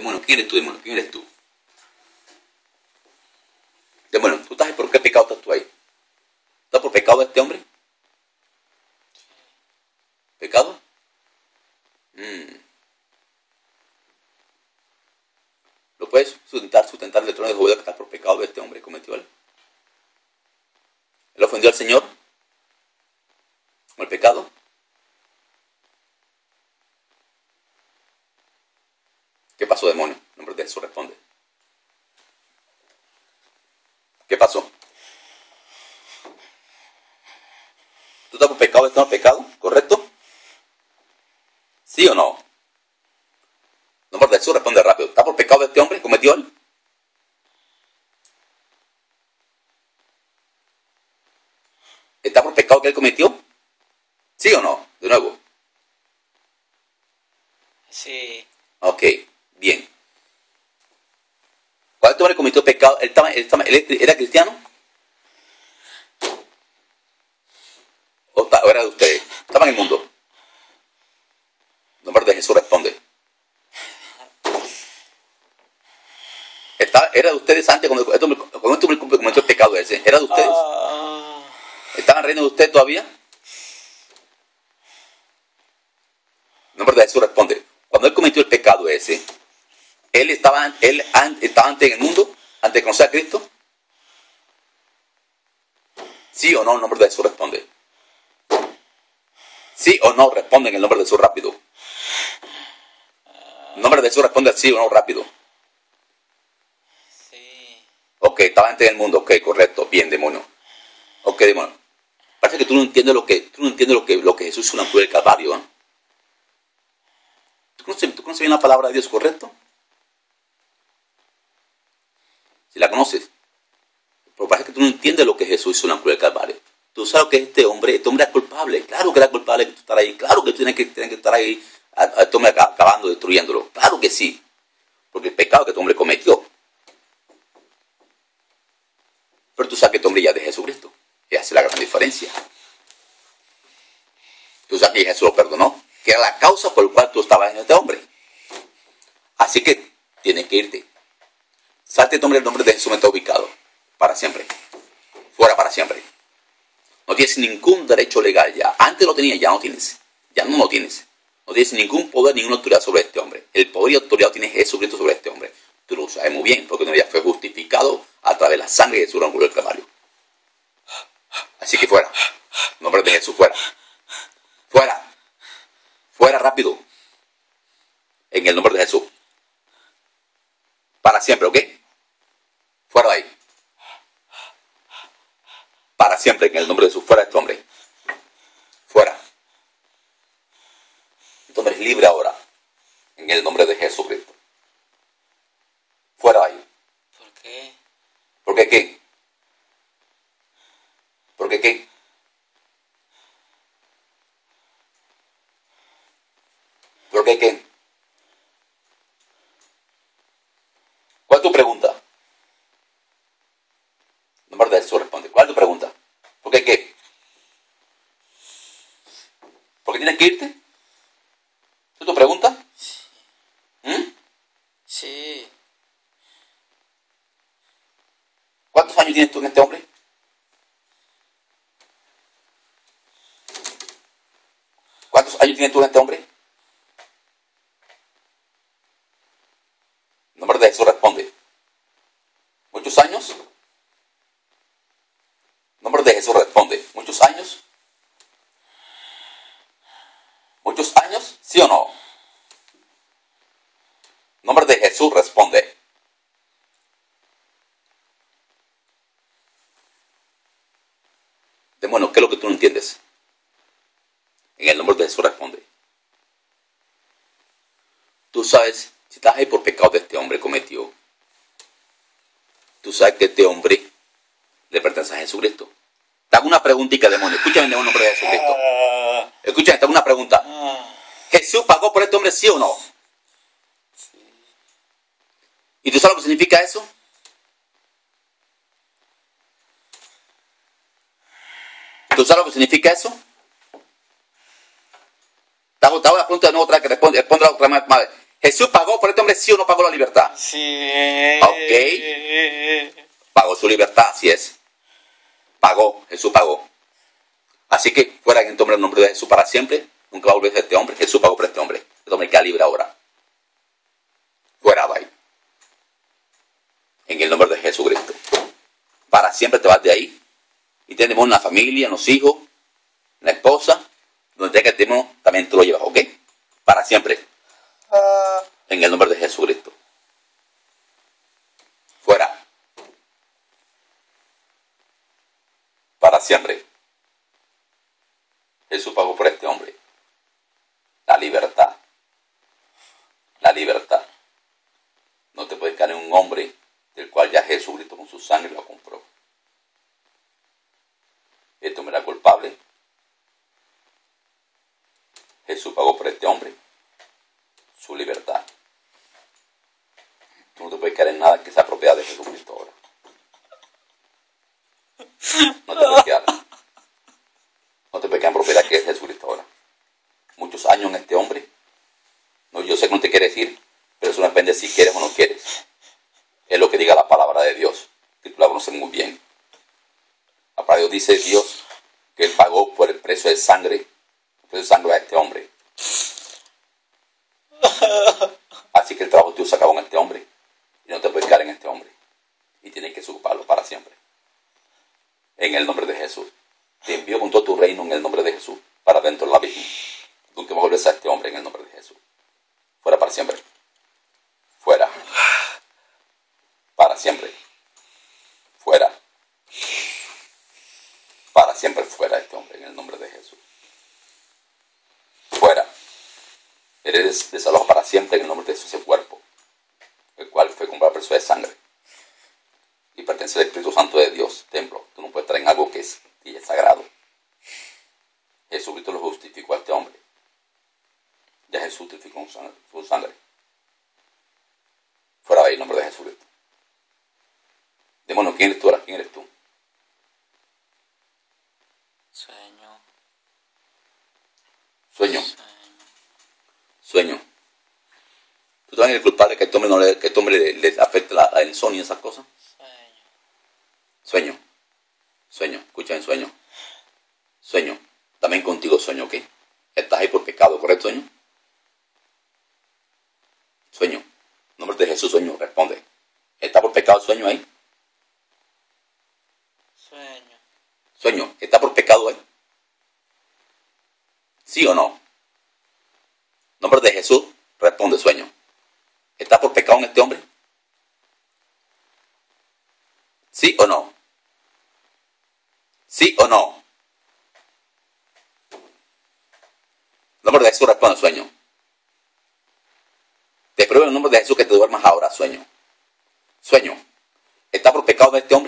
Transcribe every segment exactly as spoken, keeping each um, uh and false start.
Demonio, ¿quién eres tú, demonio? ¿Quién eres tú? Demonio, ¿tú estás ahí por qué pecado estás tú ahí? ¿Estás por pecado de este hombre? ¿Pecado? Mm. ¿Lo puedes sustentar, sustentar el trono de Judá que está por pecado de este hombre? ¿Cometió él? ¿Él ofendió al Señor con el pecado? ¿Qué pasó, demonio? En nombre de Jesús responde. ¿Qué pasó? ¿Tú estás por pecado de este hombre pecado? ¿Correcto? ¿Sí o no? En nombre de Jesús responde rápido. ¿Está por pecado de este hombre? ¿Cometió él? ¿Está por pecado que él cometió? ¿Sí o no? De nuevo. Sí. Ok, bien. Cuando este hombre cometió pecado, ¿él, estaba, él, estaba, él era cristiano? ¿O, ¿O era de ustedes? Estaba en el mundo. En nombre de Jesús responde. Estaba, ¿Era de ustedes antes cuando este hombre, cuando este hombre cometió el pecado ese? ¿Era de ustedes? Uh... ¿Estaban en el reino de ustedes todavía? En nombre de Jesús responde. Cuando él cometió el pecado ese, ¿él estaba, él estaba antes en el mundo? ¿Antes de conocer a Cristo? ¿Sí o no? En nombre de Jesús responde. ¿Sí o no? Responde en el nombre de Jesús rápido. En nombre de Jesús responde sí o no rápido. Sí. Ok, estaba antes en el mundo. Ok, correcto. Bien, demonio. Ok, demonio. Parece que tú no entiendes lo que, tú no entiendes lo que, lo que Jesús hizo en la cruz del Calvario, ¿eh? ¿Tú conoces, ¿Tú conoces bien la palabra de Dios, correcto? Si la conoces. Pero parece que tú no entiendes lo que Jesús hizo en la cruz del Calvario. Tú sabes que este hombre, este hombre es culpable. Claro que era culpable de estar ahí. Claro que tienes que, tienes que estar ahí a, a este hombre acabando, destruyéndolo. Claro que sí. Porque el pecado que este hombre cometió. Pero tú sabes que este hombre ya es de Jesucristo. Y hace la gran diferencia. Tú sabes que Jesús lo perdonó. Que era la causa por la cual tú estabas en este hombre. Así que tienes que irte. Salte este hombre, el nombre de Jesús me está ubicado. Para siempre. Fuera para siempre. No tienes ningún derecho legal ya. Antes lo tenías, ya no tienes. Ya no lo tienes. No tienes ningún poder, ninguna autoridad sobre este hombre. El poder y autoridad tiene Jesucristo sobre este hombre. Tú lo sabes muy bien, porque no ya fue justificado a través de la sangre de Jesús en el Calvario. Así que fuera. En nombre de Jesús, fuera. Fuera. Fuera rápido. En el nombre de Jesús. Para siempre, ¿ok? Fuera de ahí. Para siempre, en el nombre de Jesús. Fuera de este hombre. Fuera. Este hombre es libre ahora. En el nombre de Jesucristo. Fuera de ahí. ¿Por qué? ¿Por qué qué? ¿Por qué qué? ¿Por qué qué? ¿Cuál es tu pregunta? En nombre de Jesús responde. ¿Cuál es tu pregunta? ¿Por qué qué? ¿Por qué tienes que irte? ¿Esa es tu pregunta? ¿Mm? Sí. ¿Cuántos años tienes tú en este hombre? ¿Cuántos años tienes tú en este hombre? En nombre de Jesús responde. ¿Muchos años? En nombre de Jesús responde. ¿Muchos años? ¿Muchos años? ¿Sí o no? En nombre de Jesús responde. Demonio, ¿qué es lo que tú no entiendes? En el nombre de Jesús responde. Tú sabes, si estás ahí por pecado de este hombre cometió, tú sabes que este hombre le pertenece a Jesucristo. Te hago una preguntita, demonio. Escúchame, demonio, en nombre de Jesucristo. Escúchame, te hago una pregunta. ¿Jesús pagó por este hombre, sí o no? Sí. ¿Y tú sabes lo que significa eso? ¿Tú sabes lo que significa eso? Te hago, te hago la pregunta de nuevo otra vez, que responde, responde otra vez. ¿Jesús pagó por este hombre, sí o no pagó la libertad? Sí. Ok. Pagó su libertad, así es. Pagó, Jesús pagó. Así que fuera en este hombre el nombre de Jesús para siempre. Nunca va a volver a ser este hombre. Jesús pagó por este hombre. Este hombre queda libre ahora. Fuera, bye. En el nombre de Jesucristo. Para siempre te vas de ahí. Y tenemos una familia, unos hijos, una esposa. Donde que estemos, también tú lo llevas, ¿ok? Para siempre. En el nombre de Jesucristo. Fuera. Para siempre. Jesús pagó por este hombre. La libertad. La libertad. No te puedes caer en un hombre del cual ya Jesucristo con su sangre lo compró. Este hombre era culpable. Jesús pagó por este hombre su libertad. Tú no te puedes caer en nada que sea propiedad de Jesucristo ahora. No te puedes quedar. No te puedes quedar en propiedad que es Jesucristo ahora. Muchos años en este hombre. No, yo sé que no te quiere decir, pero eso no depende si quieres o no quieres. Es lo que diga la palabra de Dios, que tú la conoces muy bien. La palabra de Dios dice Dios que Él pagó por el precio de sangre, el precio de sangre a este hombre. Así que el trabajo tuyo se acabó en este hombre y no te puedes quedar en este hombre. Y tienes que ocuparlo para siempre. En el nombre de Jesús. Te envío con todo tu reino en el nombre de Jesús para dentro de la Virgen. Nunca me vuelves a este hombre en el nombre de Jesús. Fuera para siempre. Fuera. Para siempre. Fuera. Para siempre fuera este hombre en el nombre de Jesús. Fuera. Eres desalojo para siempre en el nombre de Jesús, ese cuerpo, el cual fue comprado por precio de sangre. Y pertenece al Espíritu Santo de Dios, templo. Tú no puedes estar en algo que es, y es sagrado. Jesucristo lo justificó a este hombre. Ya Jesús justificó su sangre. Fuera de ahí en nombre de Jesucristo. Demonio, ¿quién eres tú ahora? ¿Quién eres tú? Sueño. Sueño. Sueño. Sueño. ¿Tú también eres culpable que este hombre, no le, que este hombre le, le afecte la, la insomnio y esas cosas? Sueño. Sueño. Sueño. Escucha en sueño. Sueño. También contigo sueño, ¿ok? Estás ahí por pecado, ¿correcto, sueño? Sueño. En nombre de Jesús, sueño. Responde. ¿Está por pecado el sueño ahí? Sueño. Sueño. ¿Está por pecado ahí? ¿Sí o no? En nombre de Jesús, responde sueño. ¿Está por pecado en este hombre? ¿Sí o no? ¿Sí o no? En nombre de Jesús, responde sueño. Te pruebo en el nombre de Jesús que te duermas ahora, sueño. Sueño. ¿Está por pecado en este hombre?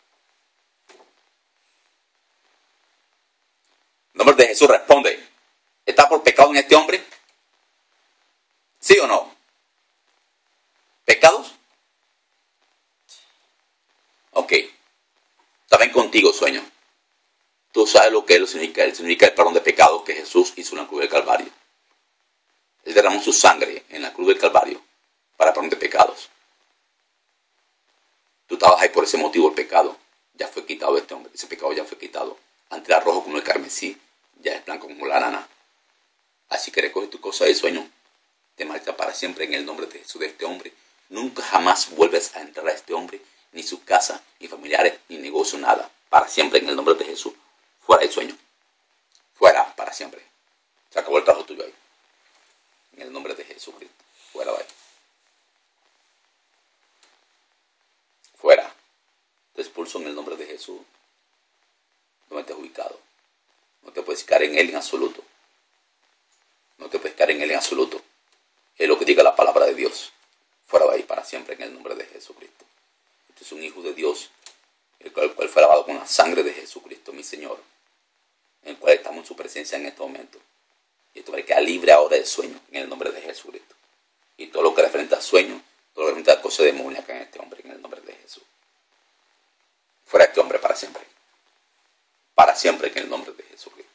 En nombre de Jesús, responde. ¿Está por pecado en este hombre? ¿Sí o no? ¿Pecados? Ok. También contigo, sueño. Tú sabes lo que Él significa. Él significa el perdón de pecados que Jesús hizo en la cruz del Calvario. Él derramó su sangre en la cruz del Calvario para perdón de pecados. Tú estabas ahí por ese motivo, el pecado ya fue quitado de este hombre. Ese pecado ya fue quitado. Antes era rojo como el carmesí, ya es blanco como la lana. Así que recoge tu cosa de sueño. Te marcha para siempre en el nombre de Jesús de este hombre. Nunca jamás vuelves a entrar a este hombre, ni su casa, ni familiares, ni negocio, nada. Para siempre en el nombre de Jesús. Fuera del sueño. Fuera para siempre. Se acabó el trabajo tuyo ahí. En el nombre de Jesucristo. Fuera de ahí. Fuera. Te expulso en el nombre de Jesús. ¿Dónde te has ubicado? No te puedes quedar en Él en absoluto. No te puedes quedar en Él en absoluto. Es lo que diga la palabra de Dios. Fuera de ahí para siempre en el nombre de Jesucristo. Este es un hijo de Dios, el cual, el cual fue lavado con la sangre de Jesucristo, mi Señor, en el cual estamos en su presencia en este momento. Y esto me queda libre ahora del sueño en el nombre de Jesucristo. Y todo lo que referente a sueño, todo lo que referente a cosas demoníacas en este hombre, en el nombre de Jesús. Fuera este hombre para siempre. Para siempre en el nombre de Jesucristo.